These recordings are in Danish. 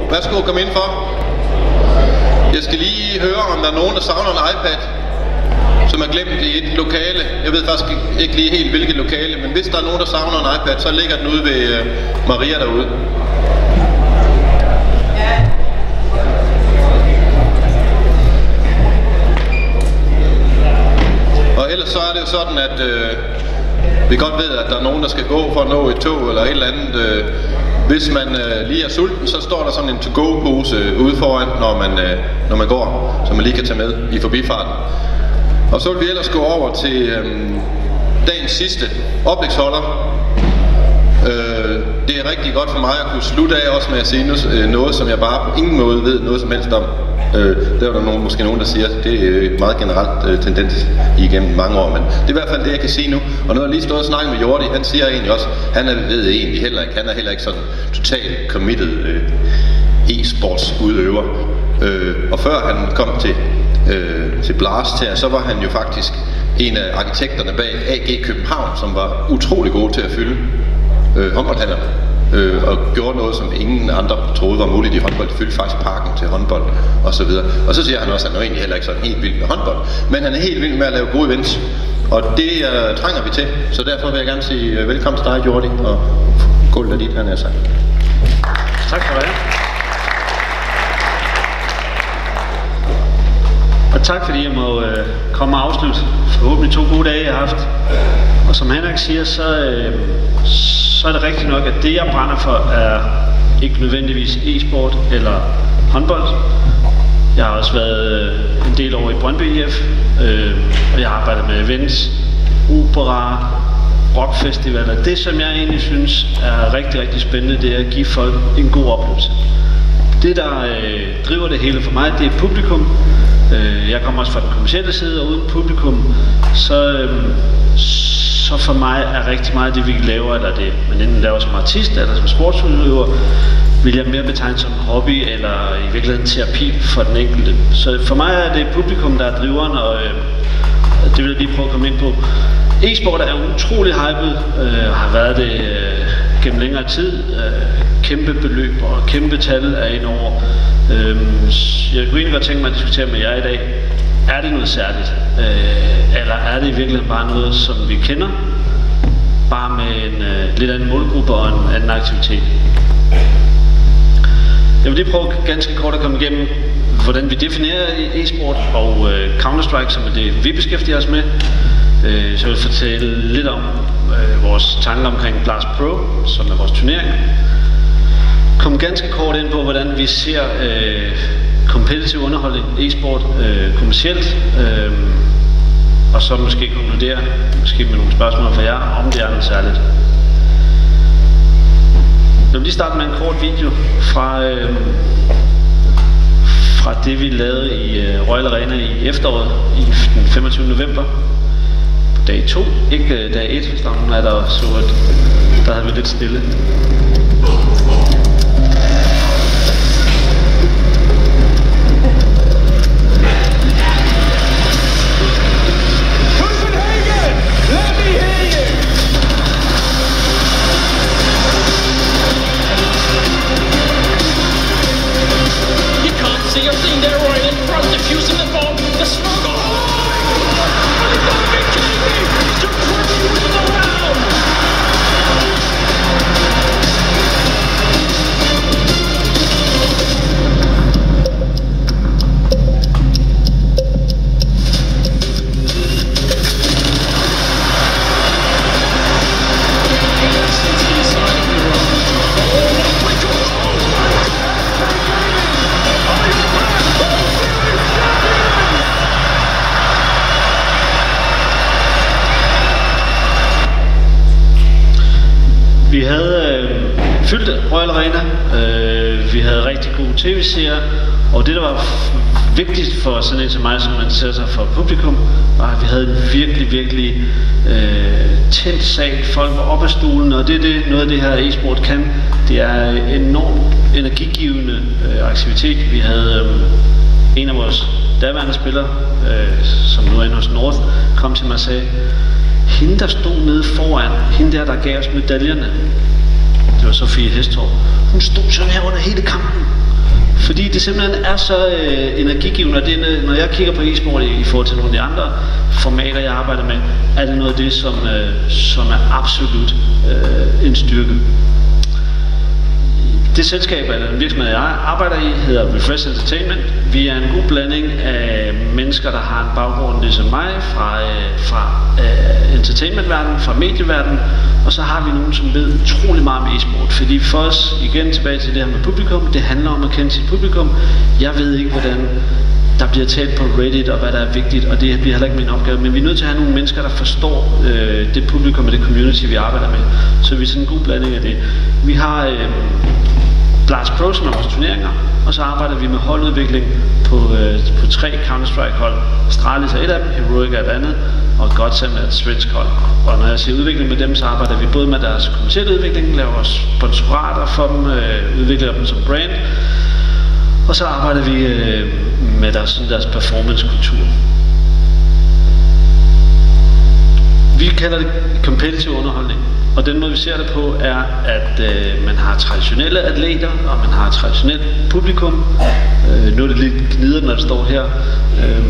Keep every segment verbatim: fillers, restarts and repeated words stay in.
Værsgo, kom indenfor. Jeg skal lige høre, om der er nogen, der savner en iPad, som er glemt i et lokale. Jeg ved faktisk ikke lige helt, hvilket lokale, men hvis der er nogen, der savner en iPad, så ligger den ude ved uh, Maria derude. Og ellers så er det jo sådan, at øh, vi godt ved, at der er nogen, der skal gå for at nå et tog eller et eller andet. Øh, hvis man øh, lige er sulten, så står der sådan en to-go-pose øh, ude foran, når man, øh, når man går, så man lige kan tage med i forbifarten. Og så vil vi ellers gå over til øh, dagens sidste oplægsholder. Øh, det er rigtig godt for mig at kunne slutte af også med at sige noget, øh, noget som jeg bare på ingen måde ved noget som helst om. Øh, der er der nogen, måske nogen, der siger, at det er meget generelt øh, tendens igennem mange år, men det er i hvert fald det, jeg kan sige nu. Og nu har jeg lige stået og snakket med Jordi, han siger egentlig også, han er, ved egentlig heller ikke, han er heller ikke sådan totalt committed øh, e-sports udøver. Øh, og før han kom til, øh, til Blast her, så var han jo faktisk en af arkitekterne bag A G København, som var utrolig god til at fylde øh, håndboldhallerne. Øh, og gjorde noget, som ingen andre troede var muligt i håndbold. De fyldte faktisk parken til håndbold og så videre. Og så siger han også, at han er egentlig heller ikke sådan helt vild med håndbold, men han er helt vild med at lave gode events. Og det uh, trænger vi til. Så derfor vil jeg gerne sige uh, velkommen til dig, Jordi, og gulvet er dit, han er sagt. Tak for det. Og tak fordi jeg må øh, komme og afslutte forhåbentlig to gode dage, jeg har haft. Og som Henrik siger, så, øh, så er det rigtigt nok, at det jeg brænder for er ikke nødvendigvis e-sport eller håndbold. Jeg har også været en del år i Brøndby I F, øh, og jeg har arbejdet med events, opera, rockfestivaler. Det som jeg egentlig synes er rigtig, rigtig spændende, det er at give folk en god oplevelse. Det der øh, driver det hele for mig, det er publikum. Øh, jeg kommer også fra den kommercielle side, og uden publikum, så, øh, så for mig er rigtig meget det vi laver, eller det man enten laver som artist eller som sportsudøver, vil jeg mere betegne som hobby eller i virkeligheden terapi for den enkelte. Så for mig er det publikum, der er driveren, og øh, det vil jeg lige prøve at komme ind på. E-sport er utrolig hypet, øh, har været det øh, gennem længere tid. Øh, kæmpe beløb og kæmpe tal er ind over. Øh, jeg kunne egentlig godt tænke mig at diskutere med jer i dag. Er det noget særligt? Øh, eller er det i virkeligheden bare noget, som vi kender? Bare med en øh, lidt anden målgruppe og en anden aktivitet. Jeg vil lige prøve ganske kort at komme igennem, hvordan vi definerer e-sport og øh, Counter-Strike, som er det, vi beskæftiger os med. Øh, så jeg vil fortælle lidt om øh, vores tanker omkring Blast Pro, som er vores turnering. Kom ganske kort ind på, hvordan vi ser øh, competitive underholdning, e-sport øh, kommercielt. Øh, og så måske konkludere, måske med nogle spørgsmål fra jer, om det er noget særligt. Jeg vil lige starte med en kort video fra, øh, fra det vi lavede i øh, Royal Arena i efteråret, i den femogtyvende november. På dag to, ikke øh, dag et, hvis der er nogen af der så, at der havde vi lidt stille. See your scene there, Roy, in front, diffusing the bomb, the smoke, oh! Are you fucking kidding me? To crush you into the ground! Vi havde øh, fyldt Royal Arena, øh, vi havde rigtig gode tv-serier, og det der var vigtigt for sådan en som mig, som interesserer sig for publikum, var at vi havde en virkelig, virkelig øh, tændt sal. Folk var oppe af stolen, og det er det, noget af det her e-sport kan. Det er enormt energigivende øh, aktivitet. Vi havde øh, en af vores daværende spillere, øh, som nu er inde hos North, kom til mig og sagde, hende der stod nede foran, hende der der gav os medaljerne, det var Sofie Hestorp, hun stod sådan her under hele kampen, Fordi det simpelthen er så øh, energigivende, og det er, når jeg kigger på e-sport i, i forhold til nogle af de andre formater, jeg arbejder med, er det noget af det, som, øh, som er absolut øh, en styrke. Det selskab, eller den virksomhed, jeg arbejder i, hedder Refresh Entertainment. Vi er en god blanding af mennesker, der har en baggrund ligesom mig, fra, øh, fra øh, entertainmentverdenen, fra medieverdenen, og så har vi nogen, som ved utrolig meget om e-sport. Fordi for os, igen tilbage til det her med publikum, det handler om at kende sit publikum. Jeg ved ikke, hvordan der bliver talt på Reddit, og hvad der er vigtigt, og det bliver heller ikke min opgave, men vi er nødt til at have nogle mennesker, der forstår øh, det publikum og det community, vi arbejder med. Så vi er sådan en god blanding af det. Vi har øh, Blast Pro, som er vores turneringer, og så arbejder vi med holdudvikling på, øh, på tre Counter-Strike hold. Astralis er et af dem, Heroic er et andet, og Godsam er et svensk hold. Og når jeg siger udvikling med dem, så arbejder vi både med deres kommercielle udvikling, laver sponsorater for dem, øh, udvikler dem som brand, og så arbejder vi øh, med deres, sådan deres performance-kultur. Vi kalder det competitive underholdning, og den måde vi ser det på er, at øh, man har traditionelle atleter, og man har traditionelt publikum. Øh, nu er det lidt gnider, når det står her. Øh,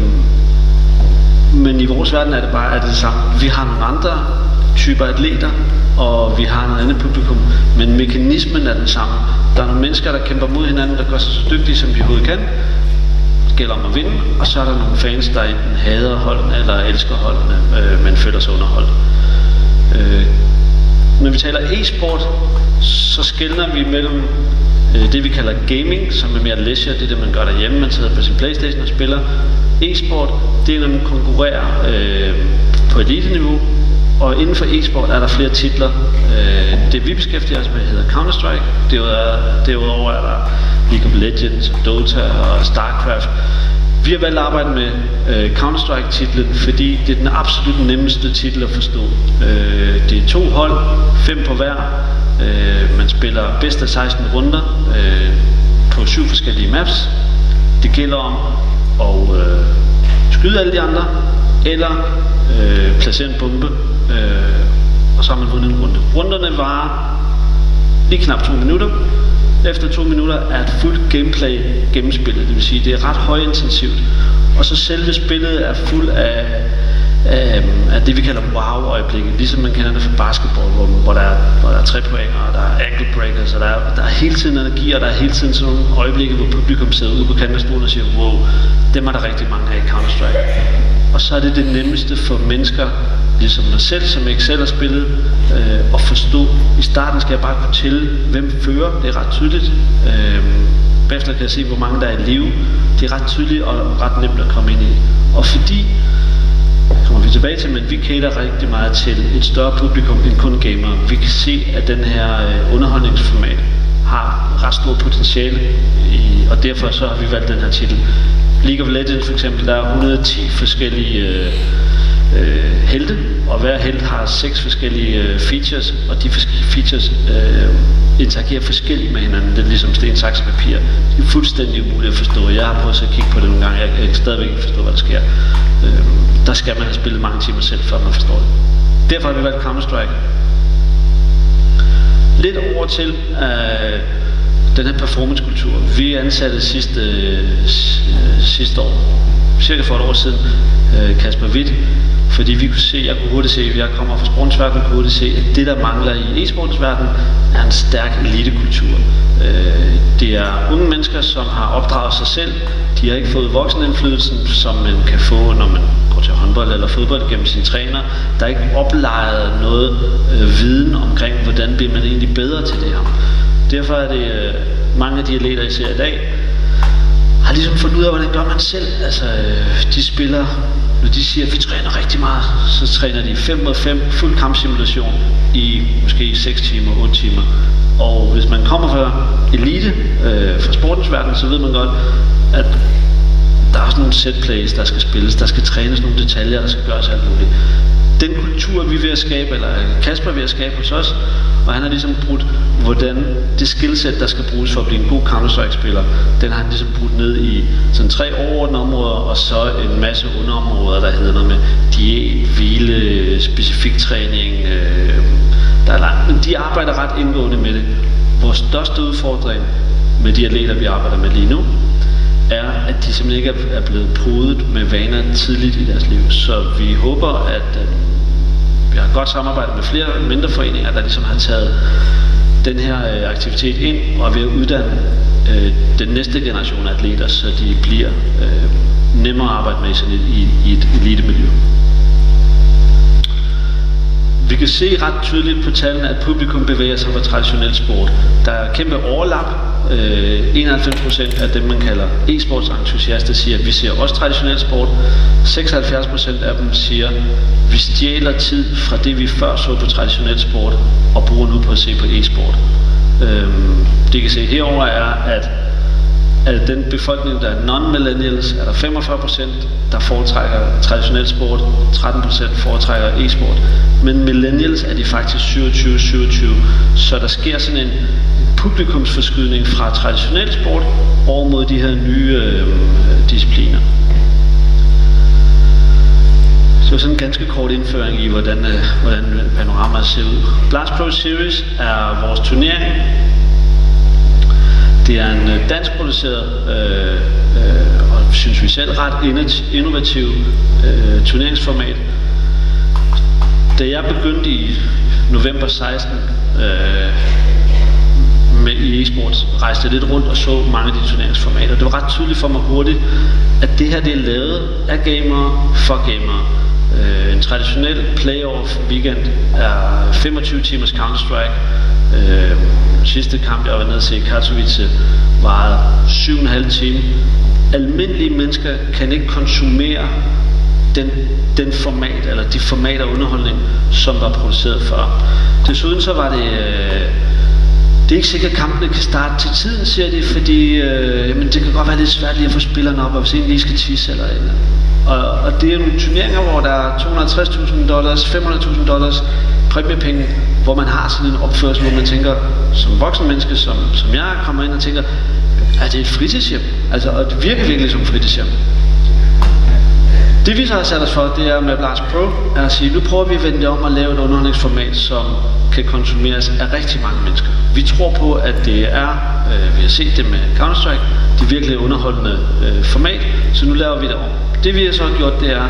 men i vores verden er det bare er det samme. Vi har nogle andre typer atleter, og vi har noget andet publikum, men mekanismen er den samme. Der er nogle mennesker, der kæmper mod hinanden, der gør sig så dygtige, som de overhovedet kan. Det gælder om at vinde, og så er der nogle fans, der enten hader holdene eller elsker holdene, øh, men føler sig underholdt. Øh, når vi taler e-sport, så skelner vi mellem øh, det, vi kalder gaming, som er mere leisure, det er det, man gør derhjemme, man sidder på sin PlayStation og spiller. E-sport, det er, når man konkurrerer øh, på elite-niveau, og inden for e-sport er der flere titler. Øh, det vi beskæftiger os med hedder Counter-Strike. Derudover er der League of Legends, Dota og Starcraft. Vi har valgt at arbejde med øh, Counter-Strike-titlen, fordi det er den absolut nemmeste titel at forstå. Øh, det er to hold, fem på hver. Øh, man spiller bedst af seksten runder øh, på syv forskellige maps. Det gælder om at øh, skyde alle de andre, eller øh, placere en bombe, øh, og så har man vundet en runde. Runderne varer lige knap to minutter. Efter to minutter er et fuldt gameplay gennemspillet, det vil sige, det er ret højintensivt. Og så selve spillet er fuld af, af, af det, vi kalder wow-øjeblikke, ligesom man kender det fra basketball, hvor, hvor, der, er, hvor der er tre pointer, og der er ankle breakers, og der er, der er hele tiden energi, og der er hele tiden sådan nogle øjeblikke, hvor publikum sidder ude på kanten af stolen og siger, wow, dem er der rigtig mange af i Counter-Strike. Og så er det det nemmeste for mennesker, ligesom mig selv, som ikke selv har spillet, øh, at forstå. I starten skal jeg bare kunne tælle, hvem fører, det er ret tydeligt. Øh, bagefter kan jeg se, hvor mange der er i live. Det er ret tydeligt og ret nemt at komme ind i. Og fordi, kommer vi tilbage til, men vi cater rigtig meget til et større publikum end kun gamere. Vi kan se, at den her øh, underholdningsformat har ret stort potentiale, i, og derfor så har vi valgt den her titel. League of Legends for eksempel, der er et hundrede og ti forskellige øh, øh, helte, og hver helt har seks forskellige øh, features, og de forskellige features øh, interagerer forskelligt med hinanden. Det er ligesom sten, saks og papir. Det er fuldstændig umuligt at forstå. Jeg har prøvet at kigge på det nogle gange, jeg kan stadigvæk ikke forstå, hvad der sker. Øh, der skal man have spillet mange timer selv, før man forstår det. Derfor har vi valgt Counter-Strike. Lidt over til øh, den her performance-kultur. Vi ansatte sidste, øh, sidste år, cirka for et år siden, øh, Kasper Witt, fordi vi kunne se, jeg kunne hurtigt se, jeg kommer fra sportens verden, kunne hurtigt se, at det der mangler i e-sportens verden, er en stærk elitekultur. Øh, det er unge mennesker, som har opdraget sig selv. De har ikke fået voksenindflydelsen, som man kan få, når man går til håndbold eller fodbold gennem sine træner. Der er ikke oplejet noget øh, viden omkring, hvordan bliver man egentlig bedre til det her. Derfor er det øh, mange af de atleter, I ser i dag, har ligesom fundet ud af, hvordan gør man selv. Altså, øh, de spiller, når de siger, at vi træner rigtig meget, så træner de fem mod fem, fuld kampsimulation i måske seks timer, otte timer. Og hvis man kommer fra elite, øh, fra sportens verden, så ved man godt, at der er også nogle set plays, der skal spilles, der skal trænes nogle detaljer, der skal gøres alt muligt. Den kultur, vi er ved at skabe, eller Kasper er ved at skabe hos os, og han har ligesom brudt, hvordan det skillset, der skal bruges for at blive en god Counter-Strike-spiller, den har han ligesom brudt ned i sådan tre overordnede områder, og så en masse underområder, der hedder noget med diæt, hvile, specifik træning, øh, der er langt. Men de arbejder ret indgående med det. Vores største udfordring med de atleter, vi arbejder med lige nu, er, at de simpelthen ikke er blevet podet med vaner tidligt i deres liv. Så vi håber, at øh, vi har et godt samarbejde med flere mindre foreninger, der ligesom har taget den her øh, aktivitet ind og er ved at uddanne øh, den næste generation af atleter, så de bliver øh, nemmere at arbejde med sådan et, i, i et elitemiljø. Vi kan se ret tydeligt på tallene, at publikum bevæger sig fra traditionel sport. Der er kæmpe overlap. Øh, enoghalvfems procent af dem, man kalder e-sportsentusiaster, siger, at vi ser også traditionel sport. seksoghalvfjerds procent af dem siger, at vi stjæler tid fra det, vi før så på traditionel sport, og bruger nu på at se på e-sport. Øh, det I kan se herover er, at af den befolkning, der er non-millennials, er der femogfyrre procent, der foretrækker traditionel sport, tretten procent foretrækker e-sport. Men millennials er de faktisk syvogtyve syvogtyve, så der sker sådan en publikumsforskydning fra traditionel sport over mod de her nye øh, discipliner. Så sådan en ganske kort indføring i, hvordan, øh, hvordan panoramaet ser ud. Blast Pro Series er vores turnering. Det er en øh, dansk produceret øh, øh, og synes vi selv ret innovativ øh, turneringsformat. Da jeg begyndte i november seksten øh, med i e-sport, rejste jeg lidt rundt og så mange af de turneringsformater. Det var ret tydeligt for mig hurtigt, at det her det er lavet af gamere for gamere. Øh, en traditionel playoff weekend er femogtyve timers Counter-Strike. Øh, sidste kamp, jeg var nede at se i Katowice, var syv og en halv time. Almindelige mennesker kan ikke konsumere den, den format, eller de format af underholdning, som var produceret før. Desuden så var det... Øh, det er ikke sikkert, at kampene kan starte til tiden, siger de, fordi øh, jamen, det kan godt være lidt svært lige at få spillerne op, og hvis en lige skal tisse eller eller. Og, og det er nogle turneringer, hvor der er to hundrede og halvtreds tusind dollars, fem hundrede tusind dollars præmiepenge, hvor man har sådan en opførsel, hvor man tænker, som voksen menneske, som, som jeg kommer ind og tænker, er det et fritidshjem? Altså, og det virker virkelig som et fritidshjem. Det vi så har sat os for, det er med Blast Pro, er at sige, nu prøver vi at vende det om og lave et underholdningsformat, som kan konsumeres af rigtig mange mennesker. Vi tror på, at det er, øh, vi har set det med Counter-Strike, det virkelig underholdende øh, format, så nu laver vi det om. Det vi har så gjort, det er,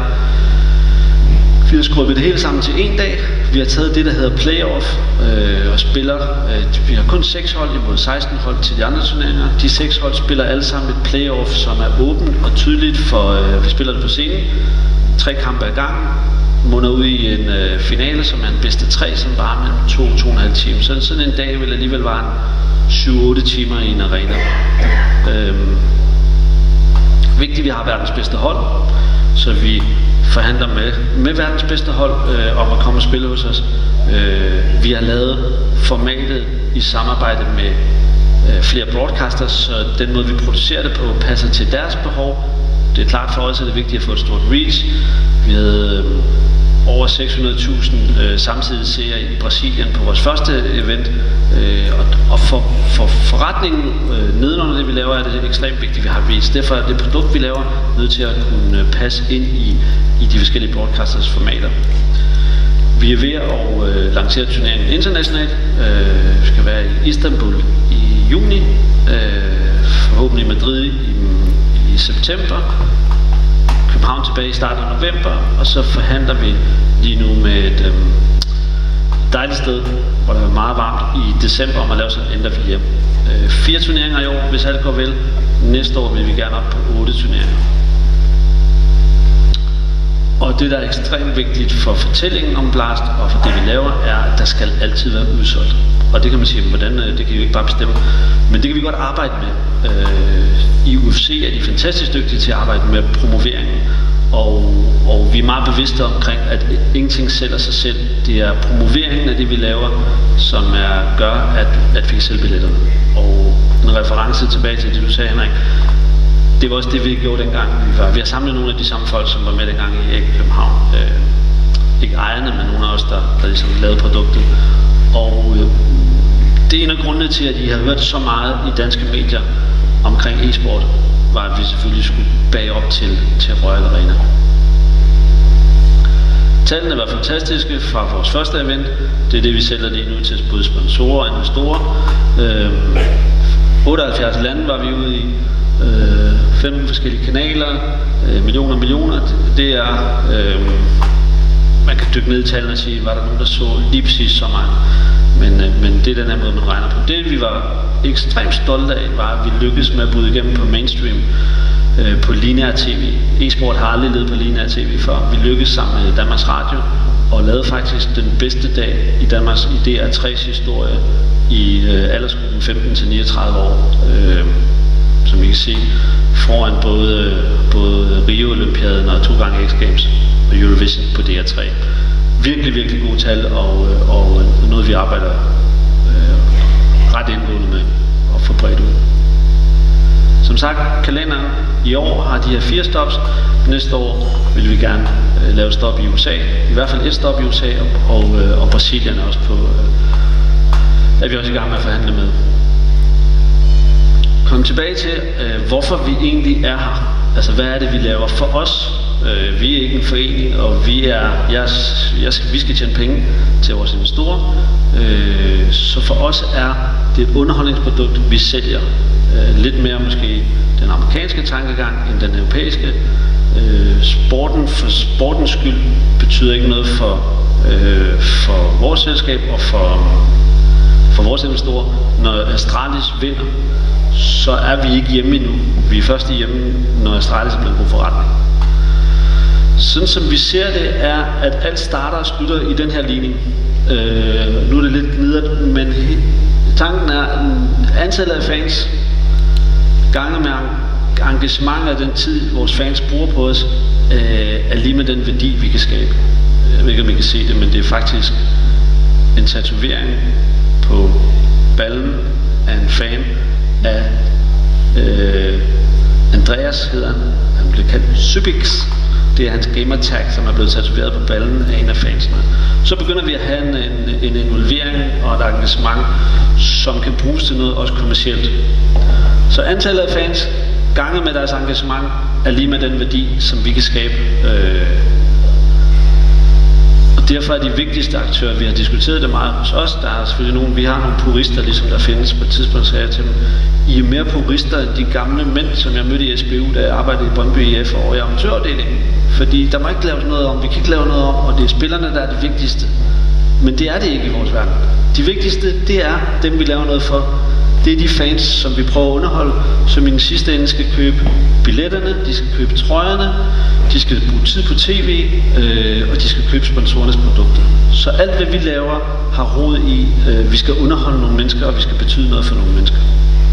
vi har skruet det hele sammen til en dag. Vi har taget det, der hedder playoff øh, og spiller. Øh, vi har kun seks hold imod seksten hold til de andre turneringer. De seks hold spiller alle sammen et playoff, som er åbent og tydeligt for, øh, vi spiller det på scenen. Tre kampe ad gangen. Munder ud i en øh, finale, som er en bedste tre, som bare mellem to og to og en halv time. Så sådan en dag vil alligevel være syv otte timer i en arena. Øh, vigtigt, at vi har verdens bedste hold, så vi forhandler med, med verdens bedste hold øh, om at komme og spille hos os. Øh, vi har lavet formatet i samarbejde med øh, flere broadcasters, så den måde vi producerer det på passer til deres behov. Det er klart for os, at det er vigtigt at få et stort reach. Vi havde øh, over seks hundrede tusind øh, samtidig seere i Brasilien på vores første event. Øh, og og for, for forretningen øh, nedenunder det vi laver, er det ekstremt vigtigt, at vi har reach. Derfor er det produkt vi laver nødt til at kunne passe ind i, i de forskellige broadcasters formater. Vi er ved at øh, lancere turneringen internationalt. Øh, vi skal være i Istanbul i juni, øh, forhåbentlig i Madrid i, i september, København tilbage i starten af november, og så forhandler vi lige nu med et øh, dejligt sted, hvor der er meget varmt i december, om at lave sådan en Ender V M. Øh, fire turneringer i år, hvis alt går vel. Næste år vil vi gerne op på otte turneringer. Og det, der er ekstremt vigtigt for fortællingen om Blast og for det, vi laver, er, at der skal altid være udsolgt. Og det kan man sige, hvordan, det kan vi jo ikke bare bestemme. Men det kan vi godt arbejde med. Øh, I U F C er de fantastisk dygtige til at arbejde med promoveringen. Og, og vi er meget bevidste omkring, at ingenting sælger sig selv. Det er promoveringen af det, vi laver, som er, gør, at, at vi kan sælge billetterne. Og en reference tilbage til det, du sagde, Henrik. Det var også det, vi gjorde dengang. Vi, var, vi har samlet nogle af de samme folk, som var med dengang i Æg København. Øh, ikke ejerne, men nogle af os, der, der ligesom lavede produktet. Og øh, det er en af grundene til, at I har hørt så meget i danske medier omkring e-sport, var, at vi selvfølgelig skulle bage op til, til Royal Arena. Tallene var fantastiske fra vores første event. Det er det, vi sælger lige nu til både sponsorer og investorer. Øh, otteoghalvfjerds lande var vi ude i, øh, femten forskellige kanaler, øh, millioner og millioner. Det er, øh, man kan dykke ned i tallene og sige, var der nogen, der så lige præcis så meget. Men, øh, men det er den her måde, man regner på. Det vi var ekstremt stolte af, var, at vi lykkedes med at bryde igennem på mainstream, øh, på lineær tv. E-sport har aldrig levet på lineær tv før. Vi lykkedes sammen med Danmarks Radio og lavede faktisk den bedste dag i Danmarks i D R tre's historie i øh, aldersgruppen femten til niogtredive år. Øh, som I kan se, foran både, både Rio Olympiaden og to gange X Games og Eurovision på D R tre. Virkelig, virkelig gode tal, og, og noget vi arbejder øh, ret indgående med at få bredt ud. Som sagt, kalenderen i år har de her fire stops. Næste år vil vi gerne øh, lave stop i U S A. I hvert fald et stop i U S A, og, og, øh, og Brasilien er også på, øh, er vi også i gang med at forhandle med. Kom tilbage til, øh, hvorfor vi egentlig er her. Altså, hvad er det, vi laver for os? Øh, vi er ikke en forening, og vi, er, jeg, jeg skal, vi skal tjene penge til vores investorer. Øh, så for os er det et underholdningsprodukt, vi sælger. Øh, lidt mere måske den amerikanske tankegang end den europæiske. Øh, sporten for sportens skyld betyder ikke noget for, øh, for vores selskab og for, for vores investorer. Når Astralis vinder, så er vi ikke hjemme endnu. Vi er først hjemme, når Astralis er blevet god forretning. Sådan som vi ser det, er, at alt starter og slutter i den her ligning. Øh, nu er det lidt gnidret, men tanken er, at antallet af fans, gange med engagement af den tid, vores fans bruger på os, øh, er lige med den værdi, vi kan skabe. Jeg ved ikke, om I kan se det, men det er faktisk en tatovering på ballen af en fan af øh, Andreas, hedder han. Han blev kaldt Subix. Det er hans gamertag, som er blevet tatoveret på ballen af en af fansene. Så begynder vi at have en, en, en involvering og et engagement, som kan bruges til noget også kommercielt. Så antallet af fans, ganget med deres engagement, er lige med den værdi, som vi kan skabe. Øh, og derfor er de vigtigste aktører, vi har diskuteret det meget hos os. Der er selvfølgelig nogle, vi har nogle purister, ligesom der findes på et tidspunkt, sagde jeg til dem. I er mere purister end de gamle mænd, som jeg mødte i S B U, da jeg arbejdede i Brøndby I F over i amatørafdelingen. Fordi der må ikke laves noget om, vi kan ikke lave noget om, og det er spillerne, der er det vigtigste. Men det er det ikke i vores verden. De vigtigste, det er dem, vi laver noget for. Det er de fans, som vi prøver at underholde, som i den sidste ende skal købe billetterne, de skal købe trøjerne, de skal bruge tid på tv, øh, og de skal købe sponsorernes produkter. Så alt, hvad vi laver, har rod i, øh, vi skal underholde nogle mennesker, og vi skal betyde noget for nogle mennesker.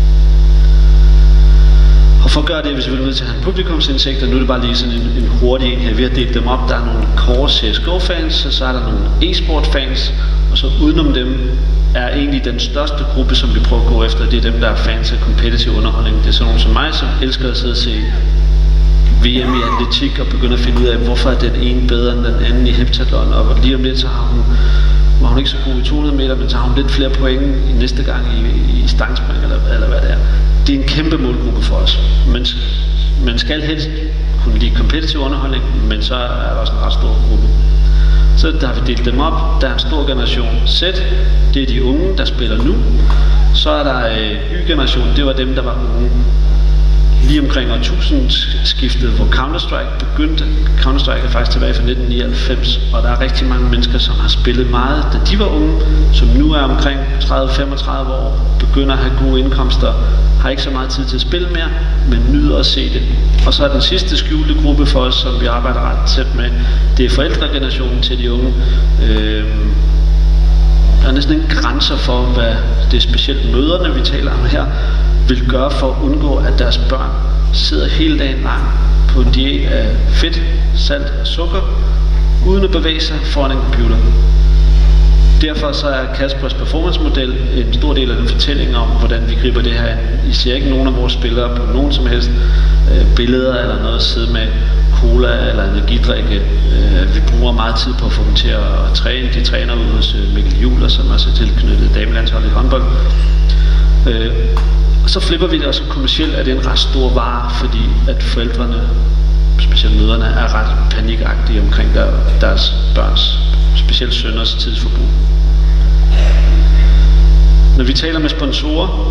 Og for at gøre det, er vi selvfølgelig nødt til at have en publikumsindsigt, og nu er det bare lige sådan en, en hurtig en her. Vi har delt dem op. Der er nogle core C S G O-fans, og så er der nogle e-sport-fans, og så udenom dem er egentlig den største gruppe, som vi prøver at gå efter. Det er dem, der er fans af competitive underholdning. Det er sådan nogle som mig, som elsker at sidde og se V M i atletik og begynde at finde ud af, hvorfor er den ene bedre end den anden i heptathlon, og lige om lidt så har hun, var hun ikke så god i to hundrede meter, men så har hun lidt flere point i næste gang i, i stangspring, eller, eller hvad det er. Det er en kæmpe målgruppe for os. Man, man skal helst kunne lide competitive underholdning, men så er der også en ret stor gruppe. Så der har vi delt dem op. Der er en stor generation Z, det er de unge, der spiller nu. Så er der øh, Y-generation, det var dem, der var unge lige omkring årtusindskiftet, hvor Counter-Strike begyndte. Counter-Strike er faktisk tilbage fra nitten nioghalvfems, og der er rigtig mange mennesker, som har spillet meget, da de var unge, som nu er omkring tredive til femogtredive år, begynder at have gode indkomster, har ikke så meget tid til at spille mere, men nyder at se det. Og så er den sidste skjulte gruppe for os, som vi arbejder ret tæt med, det er forældregenerationen til de unge. Øhm, der er næsten ingen grænser for, hvad det er specielt mødrene, vi taler om her, vil gøre for at undgå, at deres børn sidder hele dagen lang på en diæt af fedt, salt og sukker, uden at bevæge sig foran en computer. Derfor så er Kaspers performance-model en stor del af den fortælling om, hvordan vi griber det her. I ser ikke nogen af vores spillere på nogen som helst øh, billeder eller noget at sidde med cola eller energidrikke. Øh, vi bruger meget tid på at få dem til at træne. De træner ude hos Mikkel Juler, som også er tilknyttet damelandsholdet i håndbold. Øh, og så flipper vi det, og så kommercielt er det en ret stor vare, fordi at forældrene, specielt mødrene, er ret panikagtige omkring der, deres børns, specielt sønners tidsforbrug. Når vi taler med sponsorer,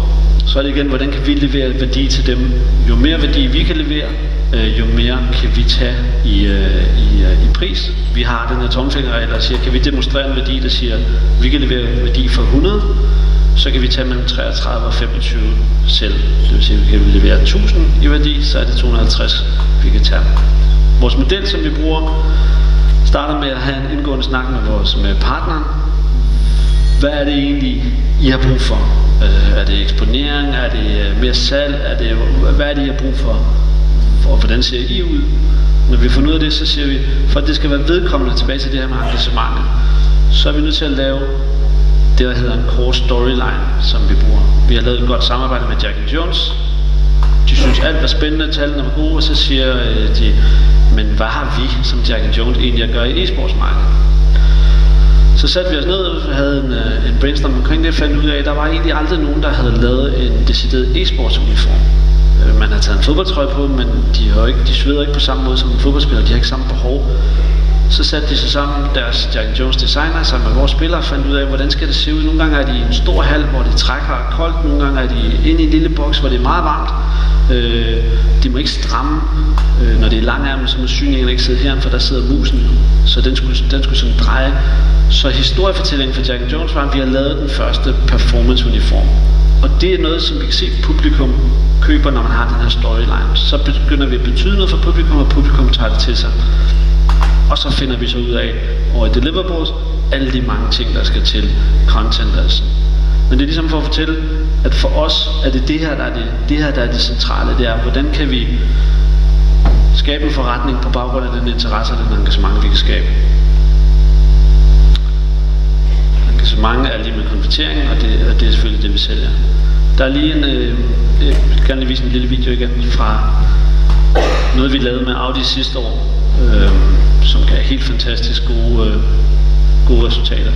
Så er det igen, hvordan kan vi levere værdi til dem? Jo mere værdi vi kan levere, øh, jo mere kan vi tage i, øh, i, øh, i pris. Vi har den her tommelfingerregel, der siger, kan vi demonstrere en værdi, der siger, at vi kan levere værdi for hundrede, så kan vi tage mellem treogtredive og femogtyve selv. Det vil sige, at vi kan levere tusind i værdi, så er det to hundrede og halvtreds, vi kan tage. Vores model, som vi bruger, starter med at have en indgående snak med vores med partneren. Hvad er det egentlig, I har brug for? Øh, er det eksponering? Er det mere salg? Er det, hvad er det, I har brug for? Og hvordan ser I ud? Når vi får ud af det, så siger vi, for at det skal være vedkommende tilbage til det her med engagement, så er vi nødt til at lave det, der hedder en core storyline, som vi bruger. Vi har lavet et godt samarbejde med Jack and Jones. De synes alt var spændende, tallene var gode, og så siger de, men hvad har vi som Jack and Jones egentlig at gøre i e-sportsmarkedet? Så satte vi os ned og havde en, en brainstorm omkring det, og fandt ud af, at der var egentlig aldrig nogen, der havde lavet en decideret e-sportsuniform. Man har taget en fodboldtrøje på, men de, har ikke, de sveder ikke på samme måde som en fodboldspiller, de har ikke samme behov. Så satte de sig sammen, deres Jack and Jones designer, sammen med vores spillere, fandt ud af, hvordan skal det se ud. Nogle gange er de i en stor hal, hvor det trækker og koldt, nogle gange er de inde i en lille boks, hvor det er meget varmt. Øh, de må ikke stramme, øh, når det er langærmet, så må synningen ikke sidde herinde, for der sidder musen, så den skulle, den skulle sådan dreje. Så historiefortællingen for Jack and Jones var, at vi har lavet den første performance-uniform. Og det er noget, som vi kan se publikum køber, når man har den her storyline. Så begynder vi at betyde noget for publikum, og publikum tager det til sig. Og så finder vi så ud af, over i deliverables, alle de mange ting, der skal til, content altså. Men det er ligesom for at fortælle, at for os er det det her, der er det, det her, der er det centrale. Det er, hvordan kan vi skabe en forretning på baggrund af den interesse og den engagement, vi kan skabe. Engagement er lige med konvertering, og det, og det er selvfølgelig det, vi sælger. Der er lige en, øh, jeg vil gerne lige vise en lille video igen fra noget, vi lavede med Audi sidste år, øh, som gav helt fantastisk gode, øh, gode resultater.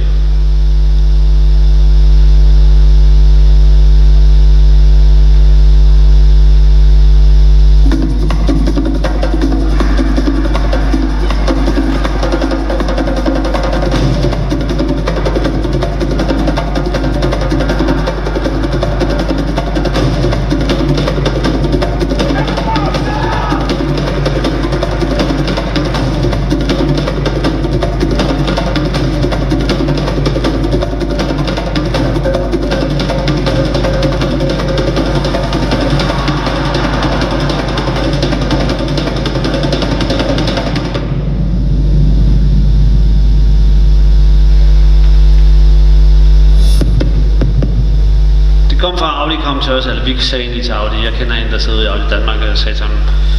Kom fra Audi, kom til os, eller vi sagde egentlig til Audi. Jeg kender en, der sidder i Audi Danmark, og sagde til ham,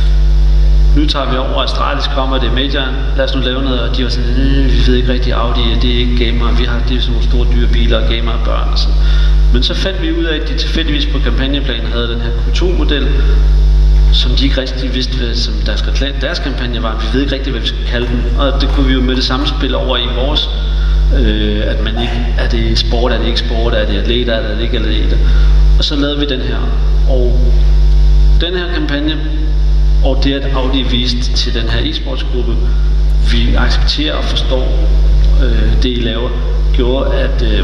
nu tager vi over, Astralis kommer, det er majoren, lad os nu lave noget, og de var sådan, vi ved ikke rigtig Audi, det er ikke gamer, vi har det er sådan nogle store dyre biler og gamer og børn og sådan. Men så fandt vi ud af, at de tilfældigvis på kampagneplanen havde den her Q to model, som de ikke rigtig vidste, hvad som deres, deres kampagne var. Vi ved ikke rigtig, hvad vi skal kalde den, og det kunne vi jo med det samme spille over i vores. Øh, at man ikke, er det sport, er det ikke sport, er det atleter, er det ikke atleter. Og så lavede vi den her. Og den her kampagne, og det at Audi viste til den her e-sportsgruppe, vi accepterer og forstår øh, det I laver, gjorde at, øh,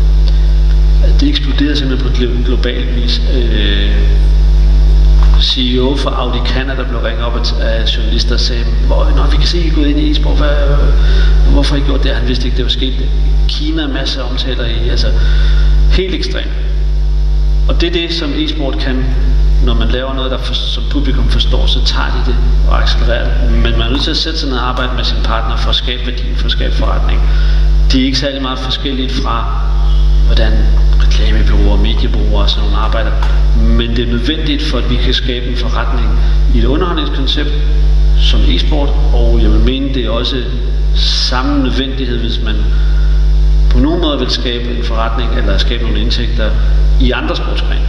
at det eksploderede simpelthen på global vis. Øh, C E O for Audi Canada blev ringet op af journalister og sagde, når vi kan se, at I er gået ind i e-sport, hvad, hvorfor har I gjort det? Han vidste ikke, det var sket. Kina, masser af omtaler i, altså helt ekstremt. Og det er det, som e-sport kan, når man laver noget, der for, som publikum forstår, så tager de det og accelererer det. Men man er nødt til at sætte sig ned og arbejde med sin partner for at skabe værdi, for at skabe forretning. Det er ikke særlig meget forskelligt fra, hvordan reklamebureauer og mediebureauer og sådan nogle arbejder. Men det er nødvendigt for, at vi kan skabe en forretning i et underholdningskoncept som e-sport, og jeg vil mene, det er også samme nødvendighed, hvis man på nogen måde vil skabe en forretning eller skabe nogle indtægter i andre sportsgrene.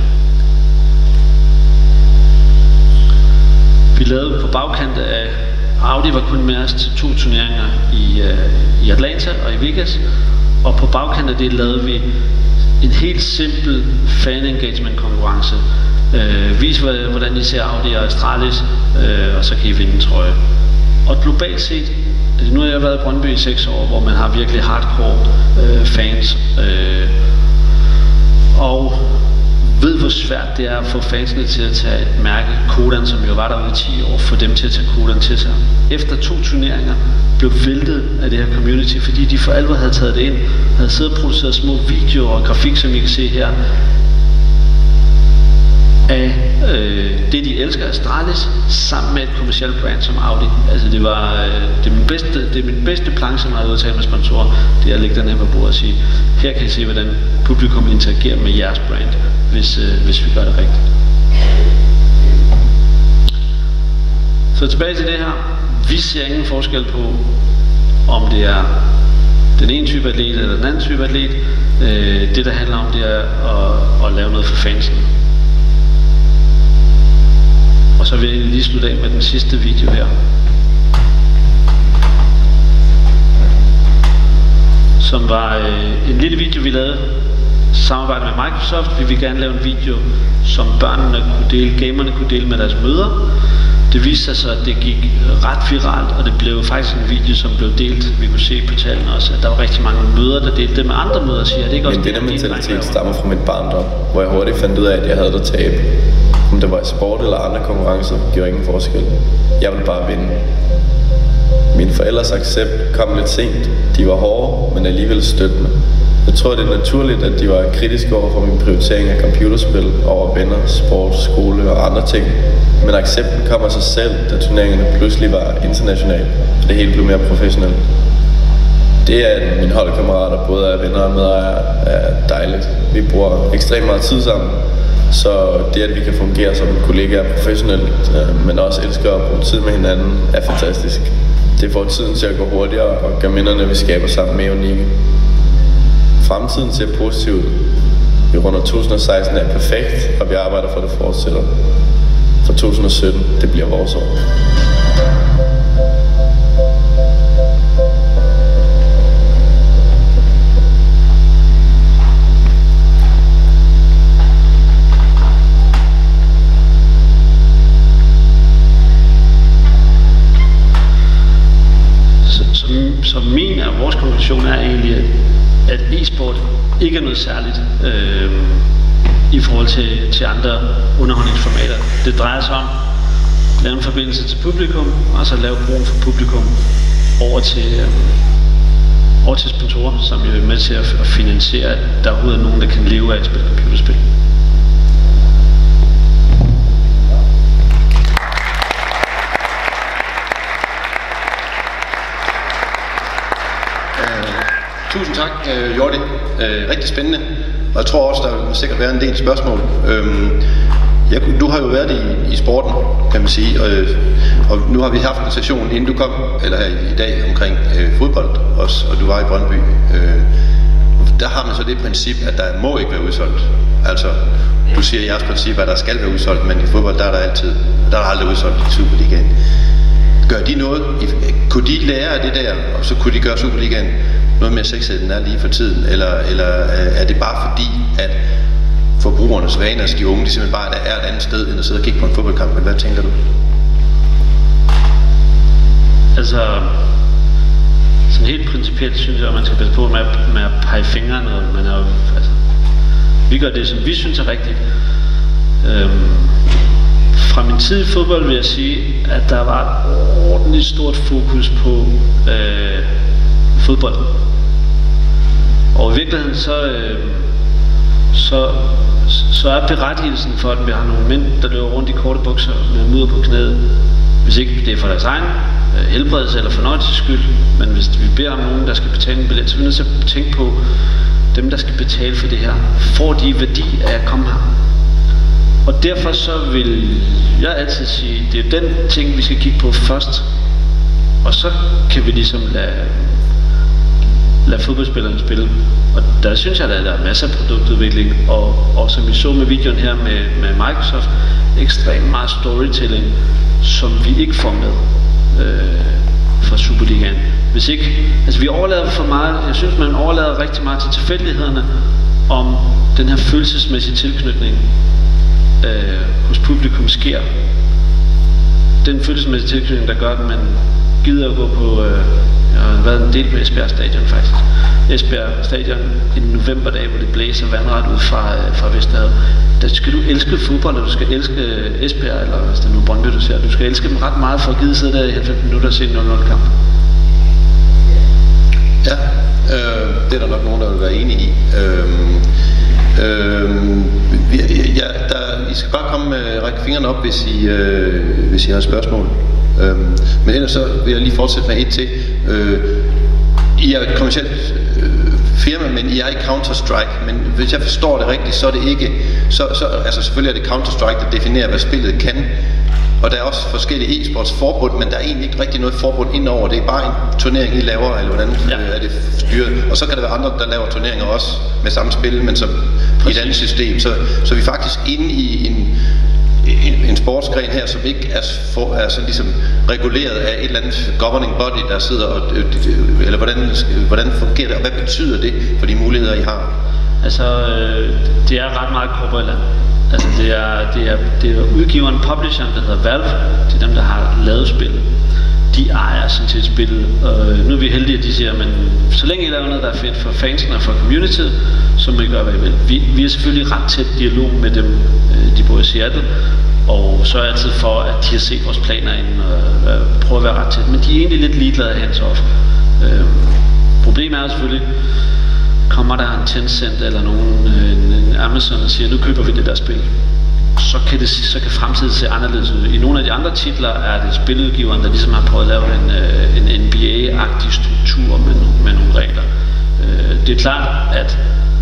Vi lavede på bagkant af Audi var kun med os til to turneringer i, uh, i Atlanta og i Vegas, og på bagkant af det lavede vi en helt simpel fan engagement konkurrence. Uh, vis hvordan I ser Audi og Astralis, uh, og så kan I vinde en trøje. Og globalt set, nu har jeg været i Brøndby i seks år, hvor man har virkelig hardcore uh, fans, uh, og ved hvor svært svært det er at få fansene til at tage et mærke, Codan, som jo var der i ti år, få dem til at tage Codan til sig. Efter to turneringer blev væltet af det her community, fordi de for alvor havde taget det ind, havde siddet og produceret små videoer og grafik, som I kan se her, af øh, det de elsker, Astralis, sammen med et kommercielt brand som Audi. Altså det var øh, det er min bedste, det er min bedste planche, som jeg har udtalt med sponsorer, det er at lægge den her på bordet og sige, her kan I se, hvordan publikum interagerer med jeres brand, hvis, øh, hvis vi gør det rigtigt. Så tilbage til det her. Vi ser ingen forskel på, om det er den ene type atlet eller den anden type atlet. Øh, det der handler om, det er at, at lave noget for fansen. Og så vil jeg lige slutte af med den sidste video her. Som var øh, en lille video, vi lavede samarbejde med Microsoft. Vi vil gerne lave en video, som børnene kunne dele, gamerne kunne dele med deres mødre. Det viste sig så, at det gik ret viralt, og det blev faktisk en video, som blev delt. Vi kunne se på tallene også, at der var rigtig mange mødre, der delte det med andre mødre og siger, at det ikke også det. Men den mentalitet stammer fra mit barndom, hvor jeg hurtigt fandt ud af, at jeg havde det tabe. Om det var i sport eller andre konkurrencer, gjorde ingen forskel. Jeg ville bare vinde. Mine forældres accept kom lidt sent. De var hårde, men alligevel støttende. Jeg tror, det er naturligt, at de var kritiske over for min prioritering af computerspil over venner, sport, skole og andre ting. Men accepten kom af sig selv, da turneringerne pludselig var internationale, og det hele blev mere professionelt. Det er mine holdkammerater, både er venner og medejere, er dejligt. Vi bruger ekstremt meget tid sammen, så det, at vi kan fungere som kollegaer professionelt, men også elsker at bruge tid med hinanden, er fantastisk. Det får tiden til at gå hurtigere og gør minderne, vi skaber sammen, mere unikke. Fremtiden ser positivt ud. Vi runder to tusind og seksten er perfekt, og vi arbejder for, at det fortsætter. For to tusind og sytten, det bliver vores år. Så, så, så min og vores konklusion er egentlig, at at e-sport ikke er noget særligt øh, i forhold til, til andre underholdningsformater. Det drejer sig om at lave en forbindelse til publikum, og så lave brugen for publikum over til, øh, over til sponsorer, som jo er med til at, at finansiere, at der overhovedet er nogen, der kan leve af at spille computerspil. Tusind tak, øh, Jordi. Øh, rigtig spændende. Og jeg tror også, der vil sikkert være en del spørgsmål. Øhm, jeg, du har jo været i, i sporten, kan man sige. Og, og nu har vi haft en session, inden du kom, eller her i, i dag, omkring øh, fodbold også, og du var i Brøndby. Øh, der har man så det princip, at der må ikke være udsolgt. Altså, du siger i jeres princip, at der skal være udsolgt, men i fodbold, der er der altid, der er der aldrig udsolgt i Superligaen. Gør de noget? Kunne de lære af det der, og så kunne de gøre Superligaen noget mere sexet, den er lige for tiden? Eller, eller er det bare fordi, at forbrugernes vaner, de unge, de simpelthen bare er et andet sted, end at sidde og kigge på en fodboldkamp? Men hvad tænker du? Altså, sådan helt principielt synes jeg, at man skal passe på med, med at pege fingre noget. Man er jo, altså, vi gør det, som vi synes er rigtigt. Øhm, fra min tid i fodbold vil jeg sige, at der var et ordentligt stort fokus på øh, fodbolden. Og i virkeligheden så, øh, så, så er berettigelsen for, at vi har nogle mænd, der løber rundt i korte bukser med mudder på knæet, hvis ikke det er for deres egen øh, helbredelse eller fornøjelses skyld, men hvis vi beder om nogen, der skal betale en billet, så er vi nødt til at tænke på, dem der skal betale for det her, får de værdi af at komme her. Og derfor så vil jeg altid sige, det er den ting, vi skal kigge på først, og så kan vi ligesom lade lade fodboldspillerne spille. Og der synes jeg, at der er masser af produktudvikling, og, og som vi så med videoen her med, med Microsoft, ekstremt meget storytelling, som vi ikke får med øh, fra Superligaen. Hvis ikke, altså vi overlader for meget, jeg synes man overlader rigtig meget til tilfældighederne om den her følelsesmæssige tilknytning øh, hos publikum sker. Den følelsesmæssige tilknytning, der gør, at man gider at gå på, øh, jeg har været en del på Esbjerg Stadion faktisk, Esbjerg Stadion en novemberdag, hvor det blæser vandret ud fra, fra Vesterhavet. Der skal du elske fodbold, og du skal elske Esbjerg, eller hvis det er nu Brøndby, du ser. Du skal elske dem ret meget for at gide sidde der i halvfems minutter og se en nul nul kamp. Ja, øh, det er der nok nogen, der vil være enige i. Øh, øh, ja, der, I skal bare komme med række fingrene op, hvis I, øh, hvis I har spørgsmål. Øh, men ellers så vil jeg lige fortsætte med et til. Øh, I er et kommercielt øh, firma, men I er ikke Counter-Strike. Men hvis jeg forstår det rigtigt, så er det ikke... Så, så, altså selvfølgelig er det Counter-Strike, der definerer, hvad spillet kan. Og der er også forskellige e-sports forbund, men der er egentlig ikke rigtig noget forbund indover. Det er bare en turnering, I laver, eller hvordan ja. er det styret. Og så kan der være andre, der laver turneringer også med samme spil, men som i et andet system. Så, så vi er faktisk inde i en, en, en sportsgren her, som ikke er, for, er sådan ligesom reguleret af et eller andet governing body, der sidder og... Eller hvordan, hvordan fungerer det, og hvad betyder det for de muligheder, I har? Altså, det er ret meget korporelt. Altså det er, det er, det er udgiveren, publisheren, der hedder Valve, det er dem, der har lavet spillet. De ejer sådan set spillet, og nu er vi heldige, at de siger, men så længe I laver noget, der er fedt for fansene og for communityet, så må I gøre, hvad I vil. Vi, vi er selvfølgelig ret tæt dialog med dem, de bor i Seattle, og så er jeg altid for, at de har set vores planer inden, og øh, prøver at være ret tæt. Men de er egentlig lidt ligeglade hands-off. Øh, problemet er selvfølgelig, kommer der en Tencent eller nogen, en, en Amazon og siger, nu køber vi det der spil, så kan, det, så kan fremtiden se anderledes ud. I nogle af de andre titler er det spiludgiveren, der ligesom har prøvet at lave en, en N B A-agtig struktur med, med nogle regler. Det er klart, at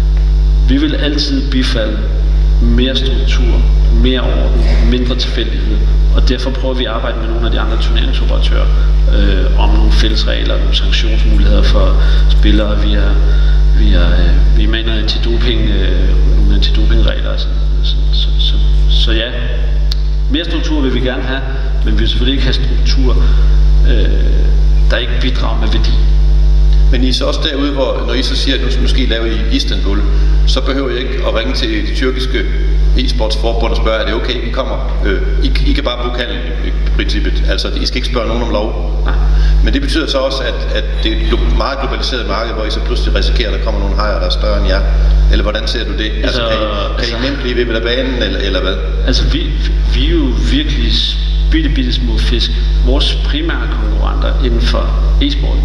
vi vil altid bifalde mere struktur, mere orden, mindre tilfældighed, og derfor prøver vi at arbejde med nogle af de andre turneringsoperatører øh, om nogle fælles regler, nogle sanktionsmuligheder for spillere via Vi er, vi mener antidoping, nogle antidopingregler, så, så, så, så, så ja, mere struktur vil vi gerne have, men vi vil selvfølgelig ikke have struktur, øh, der ikke bidrager med værdi. Men I er så også derude, hvor når I så siger, at nu skal I lave i Istanbul, så behøver I ikke at ringe til det tyrkiske e-sportsforbund og spørge, er det okay, vi kommer? Øh, I, I kan bare booke handel i princippet, altså I skal ikke spørge nogen om lov. Nej. Men det betyder så også, at, at det er et meget globaliseret marked, hvor I så pludselig risikerer, at der kommer nogle hajer, der er større end jer. Eller hvordan ser du det? Altså, altså kan, I, kan altså, I nemt blive ved med banen, eller, eller hvad? Altså, vi, vi er jo virkelig bitte, bitte små fisk. Vores primære konkurrenter inden for e-sporten